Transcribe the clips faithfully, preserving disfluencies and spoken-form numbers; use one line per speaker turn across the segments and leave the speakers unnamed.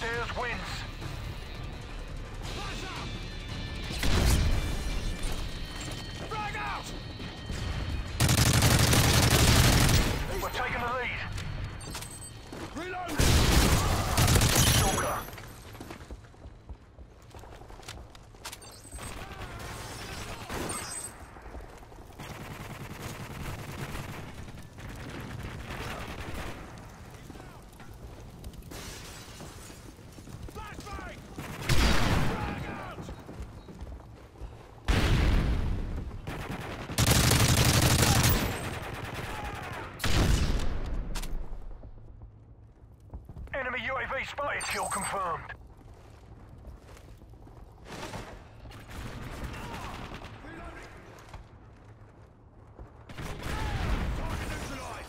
Upstairs wins.
Frag out!
We're taking the lead.
Reload!
Stalker.
Flashbang! Frag out!
Enemy U A V spotted. Kill confirmed.
Reloading! Target neutralized!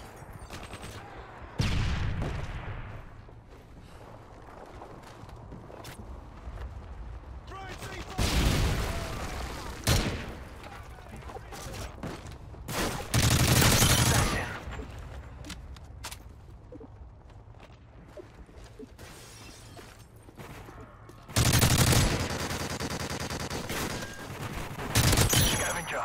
Throwing C four!
Standing. Scavenger.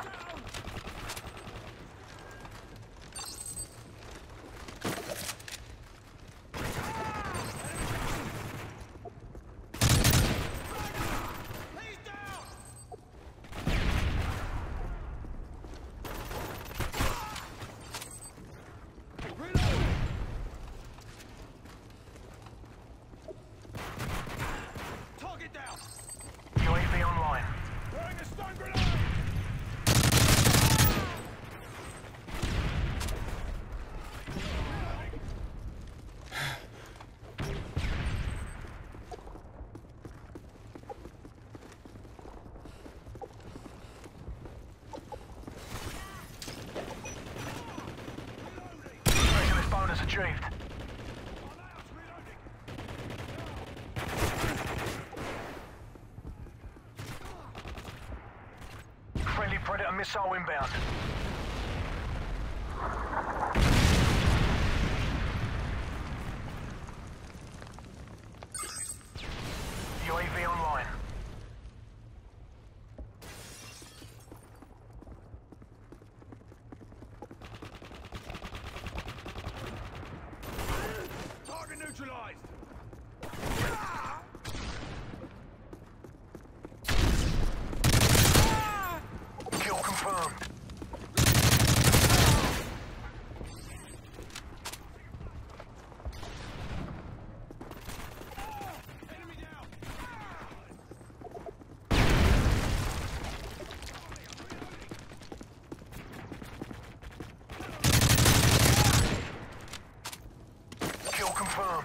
He's down! Reload! Target down!
U A V online.
Throwing a stun grenade!
Specialist bonus achieved.
I'm out! Reloading!
Friendly Predator missile inbound. U A V online.
Target neutralized!
Kill confirmed.
Enemy down!
Kill confirmed.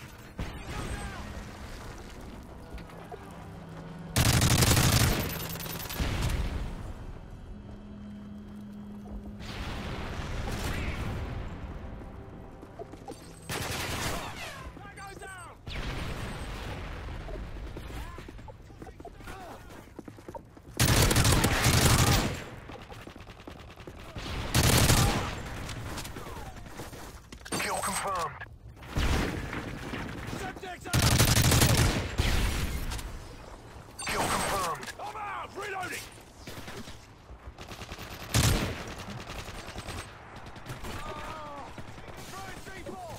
Tango down!
Kill confirmed.
Septic's out!
Kill confirmed.
I'm out! Reloading! Throwing C four!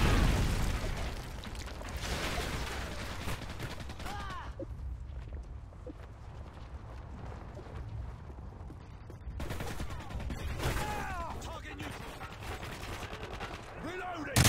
Target neutral! Reloading!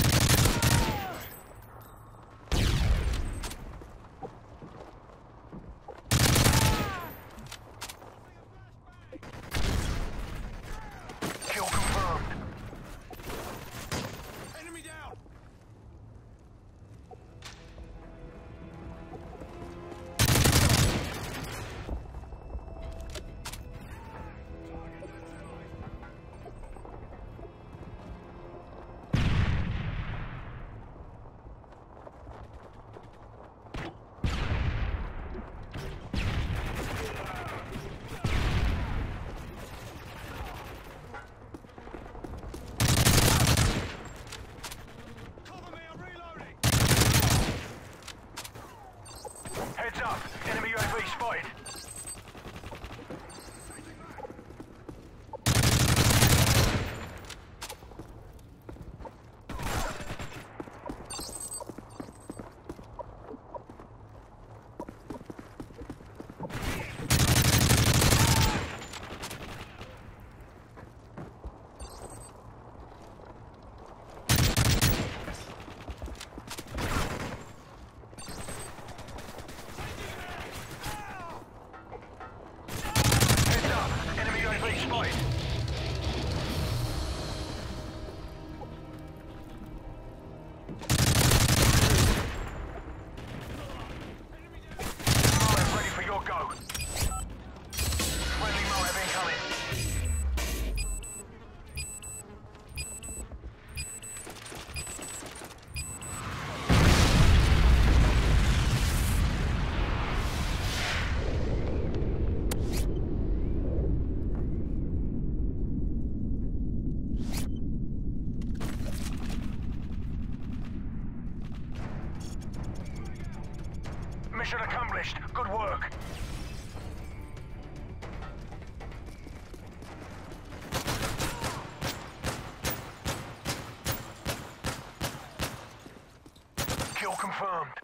Mission accomplished. Good work. Kill confirmed.